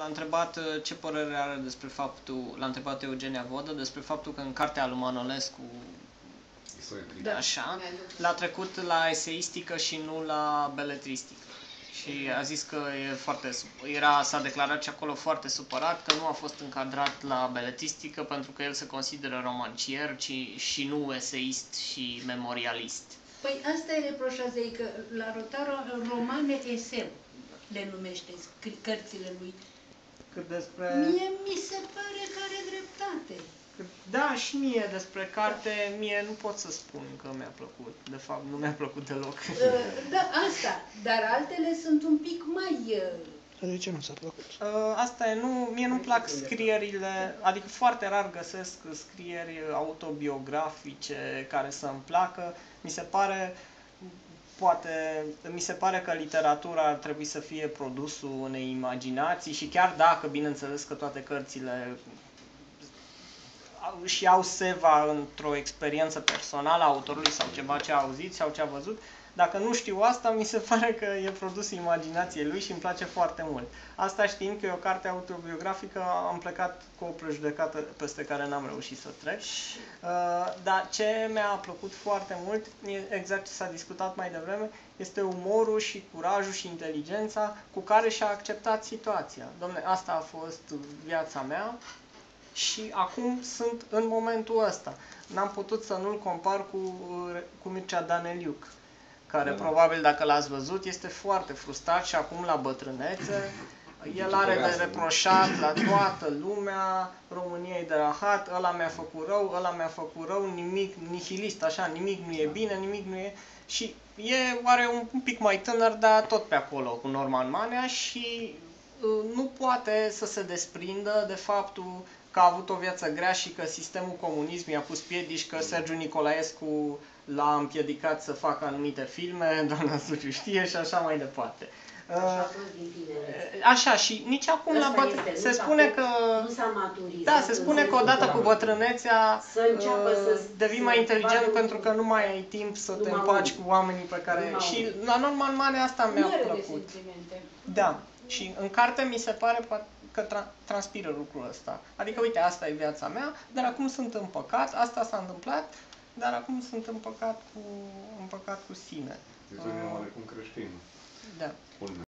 l-a întrebat ce părere are despre faptul, l-a întrebat Eugenia Vodă despre faptul că în cartea lui Manolescu, așa, l-a trecut la eseistică și nu la beletristică. Și a zis că s-a declarat și acolo foarte supărat că nu a fost încadrat la beletristică pentru că el se consideră romancier și nu eseist și memorialist. Păi asta îi reproșează ei, că la Rotaro romane eseu le numește cărțile lui. Cât despre... Mie mi se pare că are dreptate. Da, și mie despre carte, mie nu pot să spun că mi-a plăcut. De fapt, nu mi-a plăcut deloc. Da, asta. Dar altele sunt un pic mai... De ce nu s-a plăcut? Asta e, mie nu-mi plac scrierile, adică foarte rar găsesc scrieri autobiografice care să-mi placă. Mi se pare că literatura ar trebui să fie produsul unei imaginații și chiar dacă, bineînțeles că toate cărțile și au seva într-o experiență personală a autorului sau ceva ce a auzit sau ce a văzut, dacă nu știu asta, mi se pare că e produsul imaginației lui și îmi place foarte mult. Asta știind că e o carte autobiografică, am plecat cu o prejudecată peste care n-am reușit să trec. Dar ce mi-a plăcut foarte mult, exact ce s-a discutat mai devreme, este umorul și curajul și inteligența cu care și-a acceptat situația. Dom'le, asta a fost viața mea și acum sunt în momentul ăsta. N-am putut să nu-l compar cu Mircea Daneliuc, care probabil, dacă l-ați văzut, este foarte frustrat și acum la bătrânețe. El are de reproșat la toată lumea, România e de rahat, ăla mi-a făcut rău, ăla mi-a făcut rău, nimic, nihilist, așa, nimic nu e bine, nimic nu e... Și are un pic mai tânăr, dar tot pe acolo, cu Norman Manea și nu poate să se desprindă de faptul că a avut o viață grea și că sistemul comunism i-a pus piedici, că Sergiu Nicolaescu l-a împiedicat să facă anumite filme, doamna Suciu știe și așa mai departe. Așa, și nici acum se spune că... Nu s-a maturizat. Da, se spune că odată cu bătrânețea devii mai inteligent pentru că nu mai ai timp să te împaci cu oamenii pe care... Și la Norman Manea asta mi-a plăcut. Da, și în carte mi se pare că transpiră lucrul ăsta. Adică, uite, asta e viața mea, dar acum sunt împăcat, asta s-a întâmplat, dar acum sunt împăcat cu sine. Deci, oarecum creștin. Da.